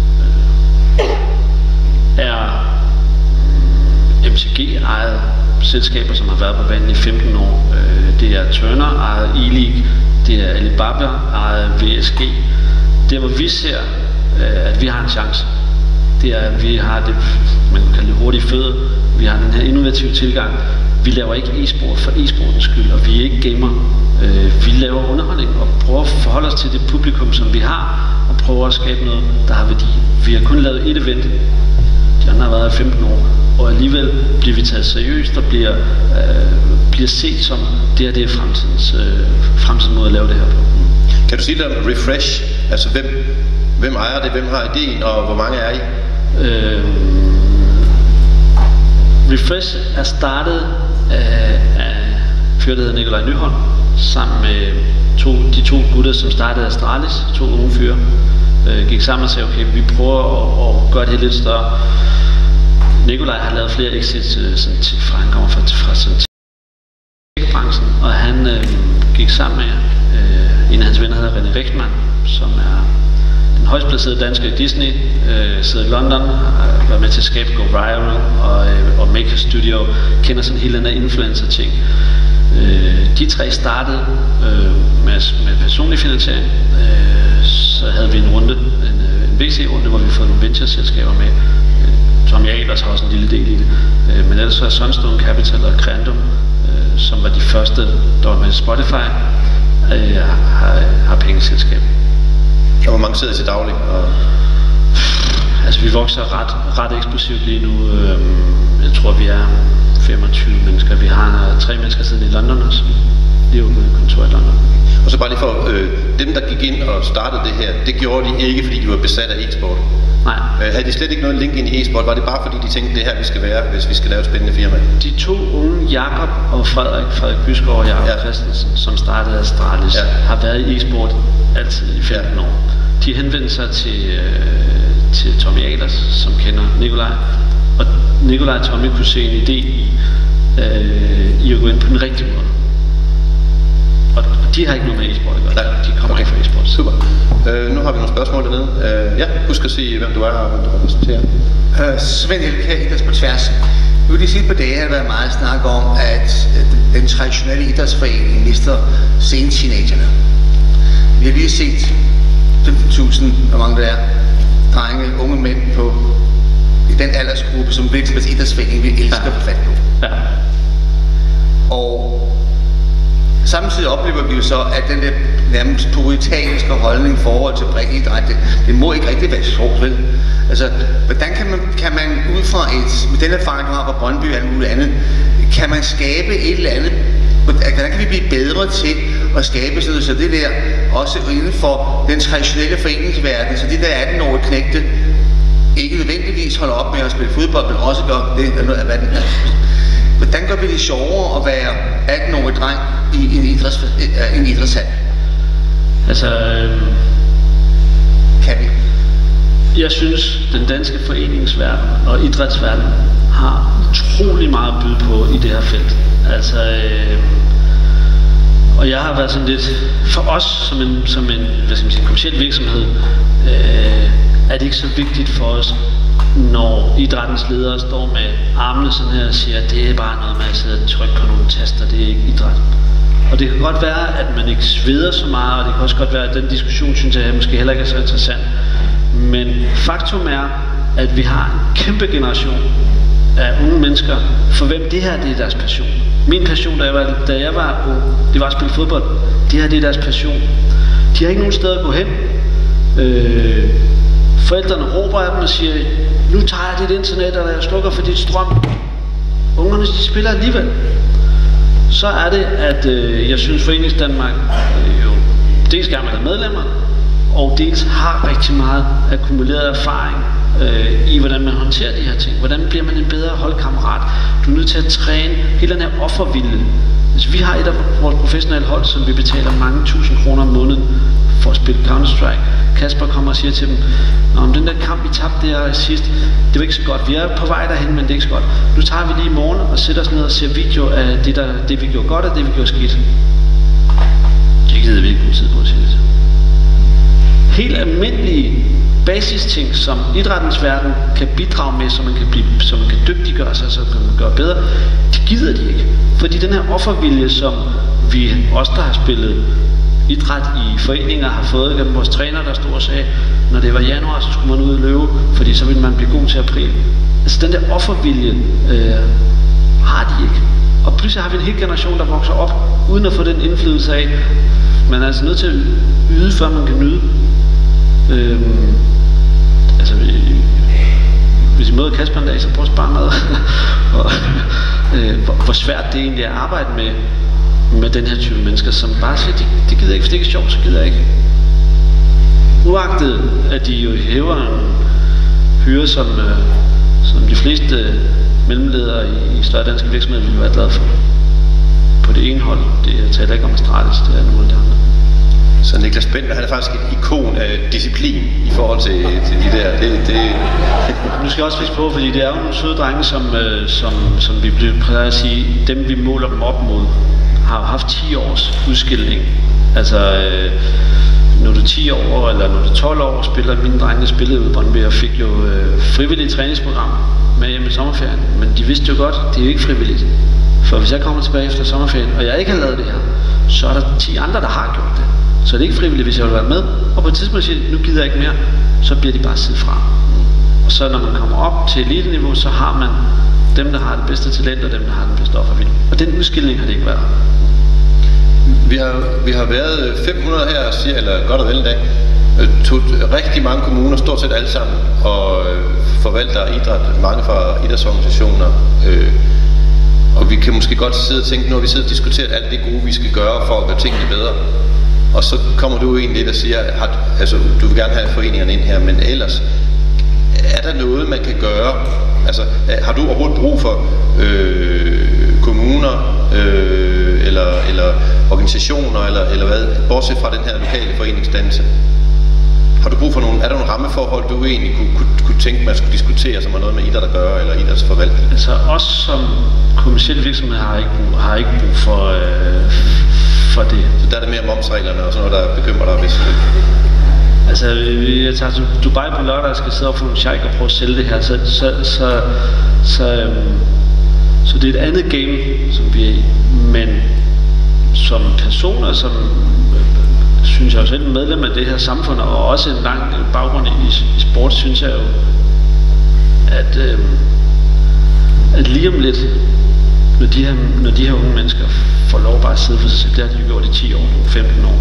er M C G-ejede selskaber, som har været på banen i femten år. Det er Turner-ejet E-League, det er Alibaba-ejet V S G. Der hvor vi ser, at vi har en chance, det er, at vi har det, man kan kalde det hurtige fødder. Vi har den her innovative tilgang. Vi laver ikke e-sport for e-sportens skyld, og vi er ikke gamer. Vi laver underholdning og prøver at forholde os til det publikum, som vi har, og prøver at skabe noget, der har værdi. Vi har kun lavet et event. De andre har været i femten år, og alligevel bliver vi taget seriøst og bliver, øh, bliver set som, det her det er fremtidens, øh, fremtidens måde at lave det her på. Kan du sige lidt om Refresh? Altså hvem, hvem ejer det, hvem har ideen, og hvor mange er I? Øh, Refresh er startet af, af fyr, der hedder Nikolaj Nyholm, sammen med to, de to gutter, som startede Astralis, to unge fyre. Øh, gik sammen og sagde, okay, vi prøver at, at gøre det lidt større. Nikolaj har lavet flere exits, øh, sådan, fra han kommer fra, fra sådan, branchen, og han øh, gik sammen med øh, en af hans venner, hedder René Richtmann, som er den højst placerede danske i Disney, øh, sidder i London, har været med til at skabe Go Viral og, øh, og Maker Studio, kender sådan hele den her influencer-ting. Øh, de tre startede øh, med, med personlig finansiering, øh, så havde vi en runde, en, en V C-runde, hvor vi fået nogle venture-selskaber med. Øh, Tom Ahlers har også en lille del i det, øh, men ellers så er Sunstone Capital og Creandum, øh, som var de første, der var med Spotify, øh, har, har pengeselskab. Og hvor mange sidder til daglig? Og... Altså vi vokser ret, ret eksplosivt lige nu. Jeg tror vi er femogtyve mennesker. Vi har tre mennesker siden i London også. Lige ude med kontor i London. Og så bare lige for, øh, dem der gik ind og startede det her, det gjorde de ikke fordi de var besat af e-sport? Nej. Øh, havde de slet ikke noget link ind i e-sport? Var det bare fordi de tænkte, det her vi skal være, hvis vi skal lave et spændende firma? De to unge, Jakob og Frederik, Frederik Byskov og Jakob ja. Christensen, som startede Astralis, ja. har været i e-sport altid i femten ja. år. De henvendte sig til, øh, til Tommy Ahlers, som kender Nikolaj. Og Nikolaj og Tommy kunne se en idé i, øh, i at gå ind på den rigtige måde. Og de har ikke noget med e-sport at gøre. De kommer okay. ikke fra e-sport. Super. Øh, nu har vi nogle spørgsmål dernede. Øh, ja, husk at sige, hvem du er og hvem du repræsenterer. Øh, Svend Elke, Idræts på tværs. Nu de sidste par dage har der været meget snak om, at den traditionelle idrætsforening mister sene-teenagerne. Vi har lige set femten tusind, hvor mange der er, drenge, unge mænd på i den aldersgruppe, som Virksomheds idrætsforening vi elsker ja. at få fat på. Ja. Og samtidig oplever vi jo så, at den der nærmest puritaniske holdning i forhold til breddeidræt, det, det må ikke rigtig være sjovt, vel? Altså, hvordan kan man, kan man ud fra et, med den erfaring, du har fra Brøndby og alt muligt andet, kan man skabe et eller andet, hvordan kan vi blive bedre til at skabe sådan noget, så det der, også inden for den traditionelle foreningsverden, så de der atten-årige knægte ikke nødvendigvis holder op med at spille fodbold, men også gør det, noget af hvad den er. Hvordan gør vi det sjovere at være atten-årig dreng i en, idræts, en idrætshal? Altså, øh... kan vi? Jeg synes, den danske foreningsverden og idrætsverden har utrolig meget at byde på i det her felt. Altså, øh... og jeg har været sådan lidt, for os som en, som en hvad skal man sige, kommerciel virksomhed, øh... er det ikke så vigtigt for os, når idrættens ledere står med armene sådan her og siger, at det er bare noget med at sidde og trykke på nogle taster, det er ikke idræt. Og det kan godt være, at man ikke sveder så meget, og det kan også godt være, at den diskussion, synes jeg, måske heller ikke er så interessant. Men faktum er, at vi har en kæmpe generation af unge mennesker, for hvem det her det er deres passion. Min passion, da jeg var, da jeg var ung, det var at spille fodbold. Det her det er deres passion. De har ikke nogen sted at gå hen. Øh, Forældrene råber af dem og siger, nu tager jeg dit internet, og jeg slukker for dit strøm. Ungerne, de spiller alligevel. Så er det, at øh, jeg synes, Foreningsdanmark øh, jo dels gerne vil have medlemmer, og dels har rigtig meget akkumuleret erfaring øh, i, hvordan man håndterer de her ting. Hvordan bliver man en bedre holdkammerat? Du er nødt til at træne hele den her offervilje. Altså, vi har et af vores professionelle hold, som vi betaler mange tusind kroner om måneden for at spille Counter-Strike. Kasper kommer og siger til dem, om den der kamp, vi tabte der sidst, det var ikke så godt. Vi er på vej derhen, men det er ikke så godt. Nu tager vi lige i morgen og sætter os ned og ser video af det, der, det vi gjorde godt og det, vi gjorde skidt. Det gider vi ikke bruge tid på at sige det. Helt almindelige basisting, som idrættens verden kan bidrage med, så man kan, blive, så man kan dygtiggøre sig, så kan man gøre bedre, det gider de ikke. Fordi den her offervilje, som vi også der har spillet idræt i foreninger, har fået gennem vores træner, der stod og sagde, når det var januar, så skulle man ud og løbe, fordi så ville man blive god til april. Altså den der offervilje øh, har de ikke. Og pludselig har vi en hel generation, der vokser op, uden at få den indflydelse af, man er altså nødt til at yde, før man kan nyde. Øhm, altså, hvis I møder Kasper en dag, så prøv at spare mad. og, øh, hvor, hvor svært det egentlig er at arbejde med, med den her type mennesker, som bare siger, det, det gider jeg ikke, hvis det ikke er sjovt, så gider jeg ikke. Uagtet, at de jo hæver en hyre, som, øh, som de fleste mellemledere i, i større danske virksomheder ville være glade for. På det ene hold, det jeg taler ikke om Astralis, det er nogle af de andre. Så Niklas Bender, han er faktisk et ikon af disciplin i forhold til, til de der. Det, det... Nu skal jeg også fiske på, fordi det er jo nogle søde drenge, som, øh, som, som vi plejer at sige, dem vi måler dem op mod, har haft ti års udskilning. Altså, øh, når du er ti år, eller når du er tolv år, spiller mine drenge spillede ude i Brøndby, og fik jo øh, frivillige træningsprogram med hjemme i sommerferien. Men de vidste jo godt, det er jo ikke frivilligt. For hvis jeg kommer tilbage efter sommerferien, og jeg ikke har lavet det her, så er der ti andre, der har gjort det. Så det er ikke frivilligt, hvis jeg vil være med. Og på et tidspunkt siger de, nu gider jeg ikke mere, så bliver de bare siddet fra. Og så når man kommer op til elite-niveau, så har man dem, der har det bedste talent, og dem, der har den bedste offervilje. Og den udskilning har det ikke været. Vi har, vi har været fem hundrede her, siger, eller godt og vel en dag. Tog rigtig mange kommuner, stort set alle sammen, og forvalter idræt, mange fra idrætsorganisationer. Øh, og vi kan måske godt sidde og tænke, nu har vi siddet og diskuteret alt det gode, vi skal gøre for at gøre tingene bedre. Og så kommer du ind lidt og siger, at altså, du vil gerne have foreningerne ind her, men ellers, er der noget, man kan gøre? Altså, har du overhovedet brug for øh, kommuner, øh, eller, eller organisationer, eller, eller hvad, bortset fra den her lokale foreningsdannelse? Har du brug for nogle, er der nogle rammeforhold, du egentlig kunne, kunne, kunne tænke, man skulle diskutere, som har noget med idræt at gøre, eller idrætsforvaltning? Altså os som kommercielle virksomheder har ikke brug, har ikke brug for, øh, for det. Så der er det mere momsreglerne og sådan noget, der bekymrer dig, hvis det... Altså, jeg tager til Dubai på lørdag og skal sidde op for nogle sheik og prøve at sælge det her, så, så, så, så, øhm, så det er et andet game, som vi er i. Men som personer, som øh, synes jeg jo selv medlem af det her samfund, og også en lang baggrund i, i sport, synes jeg jo, at, øh, at lige om lidt, når de, her, når de her unge mennesker får lov bare at sidde for sig selv, det har de jo gjort i ti år, femten år,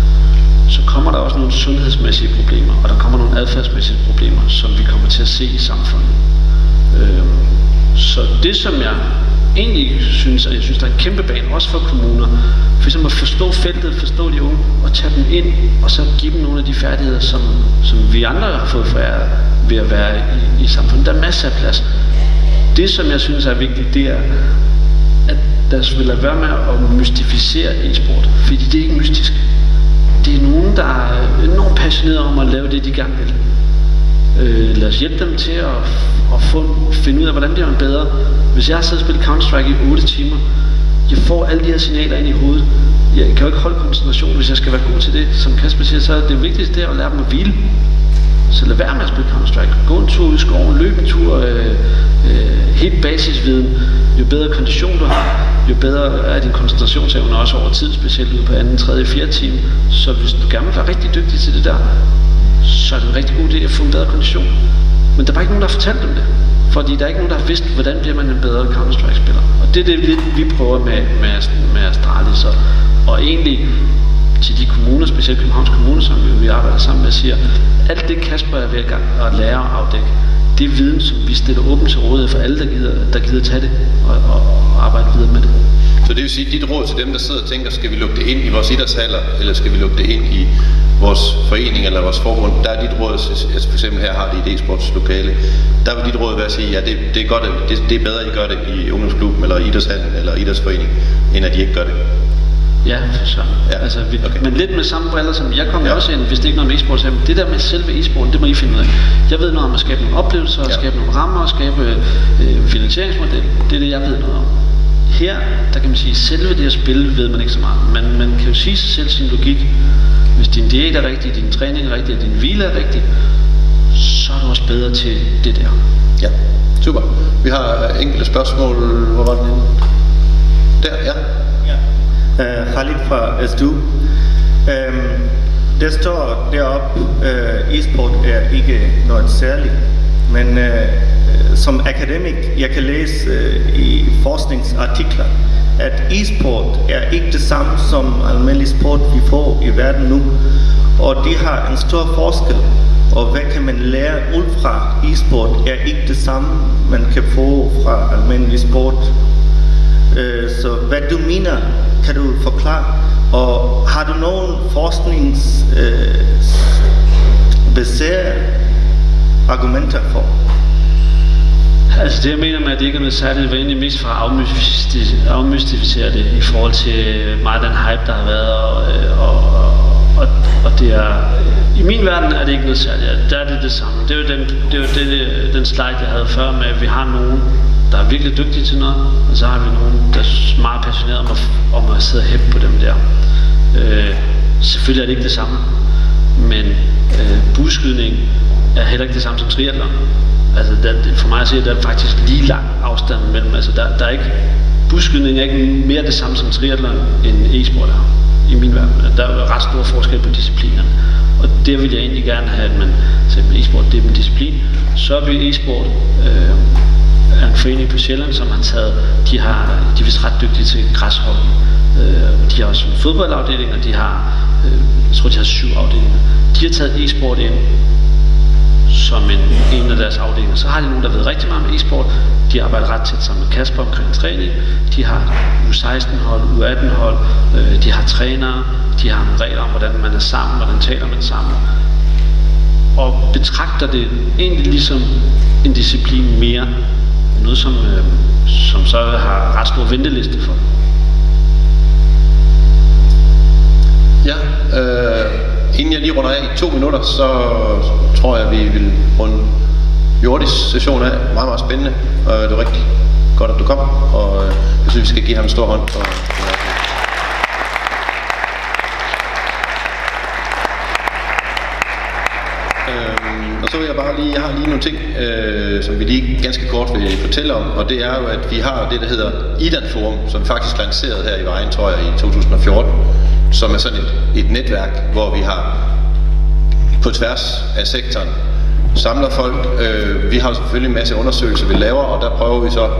så kommer der også nogle sundhedsmæssige problemer, og der kommer nogle adfærdsmæssige problemer, som vi kommer til at se i samfundet. Øhm, så det, som jeg egentlig synes, at jeg synes, der er en kæmpe bane, også for kommuner, for eksempel at forstå feltet, forstå de unge, og tage dem ind, og så give dem nogle af de færdigheder, som, som vi andre har fået foræret ved at være i, i samfundet. Der er masser af plads. Det, som jeg synes er vigtigt, det er, at der vil lade være med at mystificere e-sport, fordi det er ikke mystisk. Det er nogen, der er enormt passionerede om at lave det, de gerne vil. Øh, lad os hjælpe dem til at, at få, finde ud af, hvordan bliver man bedre. Hvis jeg har siddet og spillet Counter-Strike i otte timer, jeg får alle de her signaler ind i hovedet. Jeg kan jo ikke holde koncentration, hvis jeg skal være god til det. Som Kasper siger, så er det vigtigste det er at lære dem at hvile. Så lad være med at spille Counter-Strike. Gå en tur ud i skoven, løb en tur, øh, øh, helt basisviden. Jo bedre kondition du har, jo bedre er din koncentrationsevne også over tid, specielt ude på anden, tredje, fjerde time. Så hvis du gerne vil være rigtig dygtig til det der, så er det en rigtig god idé at få en bedre kondition. Men der er bare ikke nogen, der har fortalt dem det. Fordi der er ikke nogen, der har vidst, hvordan bliver man en bedre Counter-Strike-spiller. Og det er det, vi prøver med, med, med Astralis. Og, og egentlig til de kommuner, specielt Københavns Kommune, som vi arbejder sammen med, siger, alt det Kasper er ved at lære og afdække, det er viden, som vi stiller åbent til rådighed for alle, der gider, der gider tage det og, og, og arbejde videre med det. Så det vil sige, dit råd til dem, der sidder og tænker, skal vi lukke det ind i vores idrætshaller, eller skal vi lukke det ind i vores forening eller vores forbund, der er dit råd, altså for eksempel her har de et e-sportslokale, der vil dit råd være at sige, ja, det, det er godt, det, det er bedre, at I gør det i ungdomsklubben, eller idrætshallen, eller idrætsforening, end at de ikke gør det. Ja, for så. Ja, altså, vi, okay. Men lidt med samme briller, som jeg kommer ja. også ind, hvis det ikke er noget med e-sport, så det der med selve e-sporten, det må I finde ud af. Jeg ved noget om at skabe nogle oplevelser, ja. skabe nogle rammer, skabe øh, finansieringsmodel, det er det, jeg ved noget om. Her, der kan man sige, selve det her spil ved man ikke så meget, men man kan jo sige sig selv sin logik. Hvis din diæt er rigtig, din træning er rigtig, og din hvile er rigtig, så er du også bedre til det der. Ja, super. Vi har enkelte spørgsmål. Hvor var den henne? Der, ja. Uh, Khalid fra S D U. Um, der står deroppe, uh, e-sport er ikke noget særligt, men uh, som akademik, jeg kan læse uh, i forskningsartikler, at e-sport er ikke det samme som almindelig sport, vi får i verden nu, og de har en stor forskel, og hvad kan man lære ud fra e-sport er ikke det samme, man kan få fra almindelig sport. Uh, så hvad du mener, kan du forklare, og har du nogen forskningsbaserede øh, argumenter for? Altså det jeg mener med, at det ikke er noget særligt, var egentlig mest for at afmystificere det i forhold til meget den hype, der har været, og, og, og, og det er, i min verden er det ikke noget særligt, der er det det samme. Det er jo den, det er jo det, den slide, jeg havde før med, at vi har nogen, der er virkelig dygtige til noget, og så har vi nogen, der er meget passionerede om at, om at sidde og hæppe på dem der. Øh, selvfølgelig er det ikke det samme, men øh, bueskydning er heller ikke det samme som triathlon. Altså der, for mig at se, der er faktisk lige lang afstand mellem, altså der, der er ikke, bueskydning er ikke mere det samme som triathlon end e-sport er, i min verden. Der er ret stor forskel på disciplinerne, og det vil jeg egentlig gerne have, at man simpelthen e-sport, det er en disciplin, så er vi e-sport, øh, er en forening på Sjælland, som har taget, de, har, de er vist ret dygtige til græshockey. Øh, de har også en fodboldafdeling, og de har, øh, jeg tror de har syv afdelinger. De har taget e-sport ind som en, en af deres afdelinger. Så har de nogen, der ved rigtig meget med e-sport. De arbejder ret tæt sammen med Kasper omkring træning. De har U seksten hold, U atten hold, øh, de har trænere, de har nogle regler om, hvordan man er sammen, hvordan taler man sammen. Og betragter det egentlig ligesom en disciplin mere. Noget, som, øh, som så har ret stor venteliste for. Ja, øh, inden jeg lige runder af i to minutter, så tror jeg, at vi vil runde Jordis session af. Meget, meget spændende, og det er rigtig godt, at du kom, og jeg synes, vi skal give ham en stor hånd. Og Og så vil jeg bare lige, jeg har lige nogle ting, øh, som vi lige ganske kort vil fortælle om, og det er jo, at vi har det, der hedder IDAN Forum, som vi faktisk lancerede her i Vejen, tror jeg, i to tusind og fjorten, som er sådan et, et netværk, hvor vi har på tværs af sektoren samler folk. Øh, vi har selvfølgelig en masse undersøgelser, vi laver, og der prøver vi så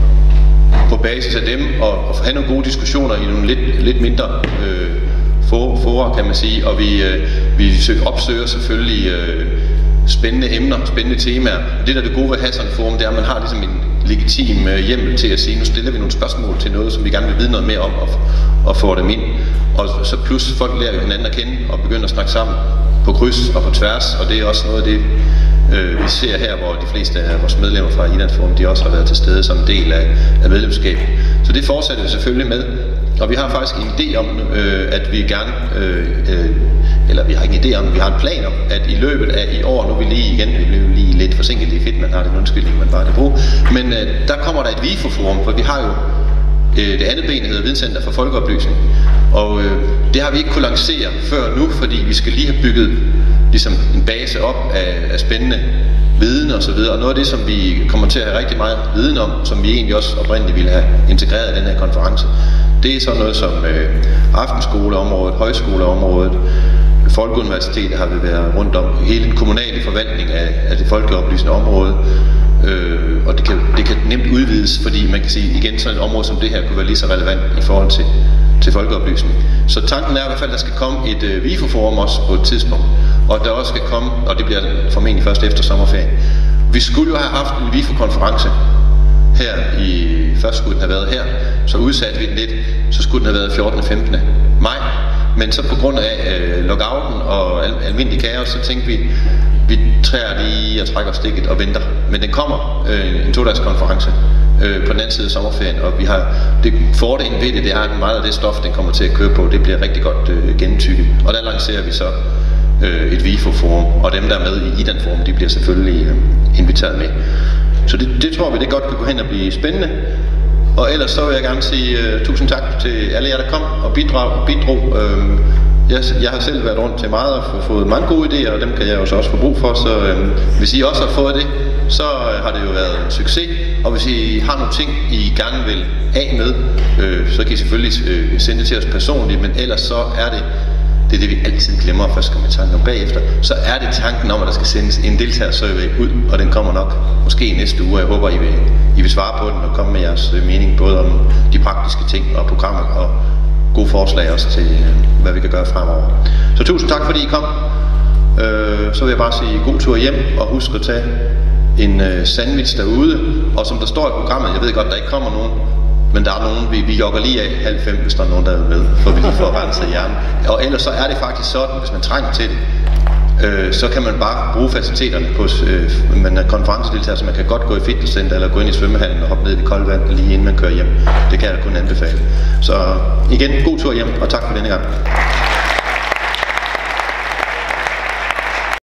på basis af dem at, at have nogle gode diskussioner i nogle lidt, lidt mindre øh, fora, kan man sige, og vi, øh, vi opsøger selvfølgelig øh, spændende emner, spændende temaer. Det der er det gode ved at have sådan et forum, det er, at man har ligesom en legitim øh, hjemmel til at sige, nu stiller vi nogle spørgsmål til noget, som vi gerne vil vide noget mere om, og, og få dem ind. Og så plus folk lærer jo hinanden at kende, og begynder at snakke sammen på kryds og på tværs, og det er også noget af det, øh, vi ser her, hvor de fleste af vores medlemmer fra IDAN Forum, de også har været til stede som en del af, af medlemskabet. Så det fortsætter vi selvfølgelig med. Og vi har faktisk en idé om, øh, at vi gerne, øh, øh, eller vi har ikke en idé om, vi har en plan om, at i løbet af i år, nu er vi lige igen, vi blev lige lidt forsinket, det er fedt, man har den undskyldning, man bare kan bruge, men øh, der kommer der et V I F O-forum, for vi har jo øh, det andet ben, der hedder Videnscenter for Folkeoplysning, og øh, det har vi ikke kunne lancere før nu, fordi vi skal lige have bygget ligesom en base op af, af spændende viden og så videre, og noget af det, som vi kommer til at have rigtig meget viden om, som vi egentlig også oprindeligt ville have integreret i den her konference, det er sådan noget som øh, aftenskoleområdet, højskoleområdet, Folkeuniversitetet har vi været rundt om, hele den kommunale forvaltning af, af det folkeoplysende område, øh, og det kan, det kan nemt udvides, fordi man kan sige igen, sådan et område som det her kunne være lige så relevant i forhold til, til folkeoplysning. Så tanken er i hvert fald, at der skal komme et øh, V I F O-forum også på et tidspunkt, og der også skal komme, og det bliver formentlig først efter sommerferien. Vi skulle jo have haft en V I F O-konference her i, først skulle den have været her, så udsatte vi den lidt, så skulle den have været fjortende og femtende maj, men så på grund af øh, lockouten og al, almindelig kaos, så tænkte vi, vi træder lige og trækker stikket og venter, men den kommer, øh, en to-dags konference øh, på den anden side af sommerferien, og vi har, det fordelen ved det, det er, at meget af det stof, den kommer til at køre på, det bliver rigtig godt øh, gennemtykket, og der lancerer vi så øh, et V I F O-forum, og dem der er med i IDAN Forum, de bliver selvfølgelig øh, inviteret med. Så det, det tror vi, det godt kan gå hen og blive spændende. Og ellers så vil jeg gerne sige uh, tusind tak til alle jer, der kom og bidrog. bidrog. Uh, jeg, jeg har selv været rundt til meget og fået mange gode idéer, og dem kan jeg jo så også få brug for. Så uh, hvis I også har fået det, så uh, har det jo været en succes. Og hvis I har nogle ting, I gerne vil af med, uh, så kan I selvfølgelig uh, sende det til os personligt. Men ellers så er det, det er det vi altid glemmer, først skal man tanke om bagefter, så er det tanken om, at der skal sendes en deltagersurvey ud, og den kommer nok måske i næste uge. Jeg håber, I vil, I vil svare på den og komme med jeres mening, både om de praktiske ting og programmet, og gode forslag også til, hvad vi kan gøre fremover. Så tusind tak, fordi I kom. Øh, så vil jeg bare sige god tur hjem, og husk at tage en øh, sandwich derude, og som der står i programmet, jeg ved godt, der ikke kommer nogen, men der er nogen, vi, vi jogger lige af halv fem, hvis der er nogen, der er med, for vi lige får renset hjernen. Og ellers så er det faktisk sådan, hvis man trænger til det, øh, så kan man bare bruge faciliteterne på, øh, man er konferencedeltager, så man kan godt gå i fitnesscenter eller gå ind i svømmehallen og hoppe ned i det kolde vand, lige inden man kører hjem. Det kan jeg kun anbefale. Så igen, god tur hjem, og tak for denne gang.